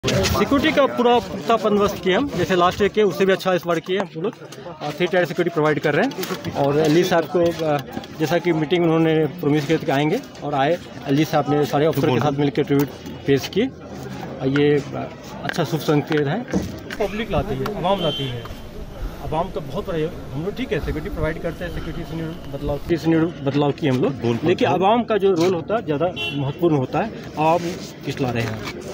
Security का पूरा पुख्ता बंदोबस्त किए हम, जैसे लास्ट ईयर किए उससे भी अच्छा इस बार किए हम लोग। 3 टायर सिक्योरिटी प्रोवाइड कर रहे हैं। और एलजी साहब को जैसा कि मीटिंग उन्होंने प्रोमिस किया कि आएंगे और आए। एलजी साहब ने सारे अफसर के साथ मिलकर ट्रिब्यूट पेश किए। ये अच्छा शुभ संकेत है। पब्लिक लाती है, आवाम लाती है, आवाम का बहुत बड़ा हम लोग ठीक है सिक्योरिटी प्रोवाइड करते हैं, सिक्योरिटी से बदलाव किए हम लोग, लेकिन आवाम का जो रोल होता है ज़्यादा महत्वपूर्ण होता है। आवाम किस ला रहे हैं।